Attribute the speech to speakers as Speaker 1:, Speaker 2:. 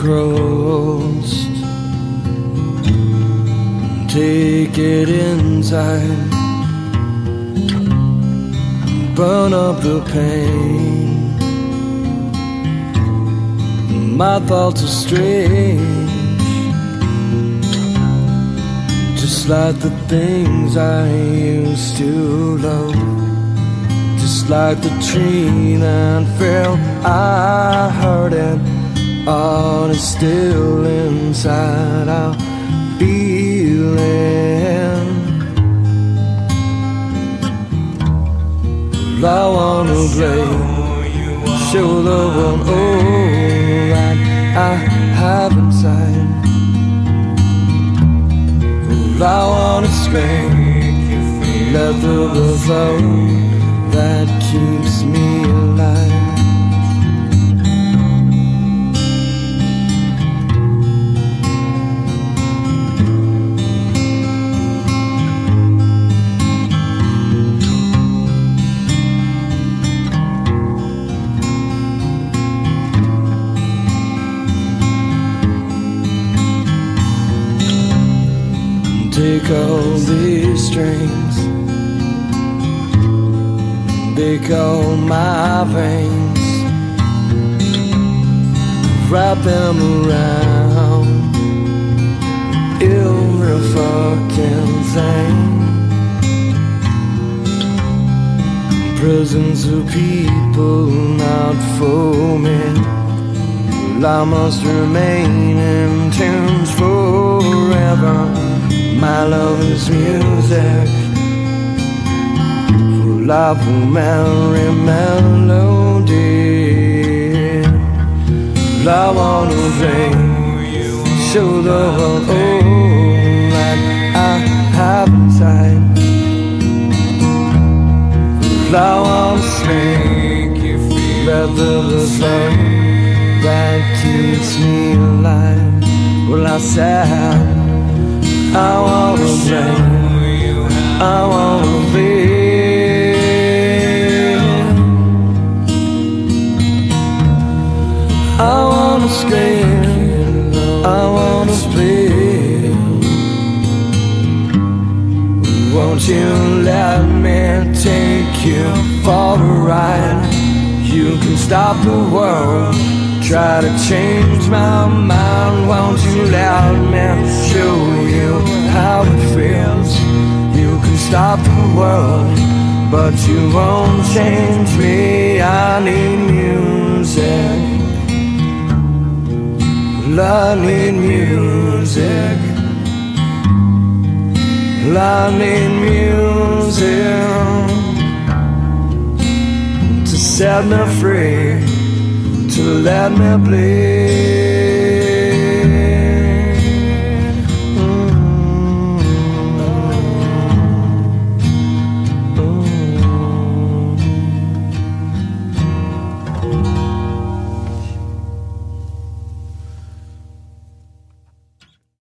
Speaker 1: engrossed. Take it inside, burn up the pain. My thoughts are strange, just like the things I used to love. Just like the tree that fell, I heard it, all is still inside. I'll feel it. Well, I wanna play, show the world all that I have inside. Well, I wanna scream, let the blood flow that keeps me alive. Take all these strings, take all my veins, wrap them around every fucking thing. Prisons of people not for me. Well, I must remain in tunes forever. My love is music, full of merry melody. I wanna play, show the world all that I have inside. I wanna sing, let the blood that keeps me alive. Well, I said I wanna play, I wanna be. I wanna scream, I wanna play. Won't you let me take you for a ride? You can stop the world, try to change my mind. Won't you let me show you how it feels? You can stop the world, but you won't change me. I need music, I need music, I need music to set me free, to let me bleed.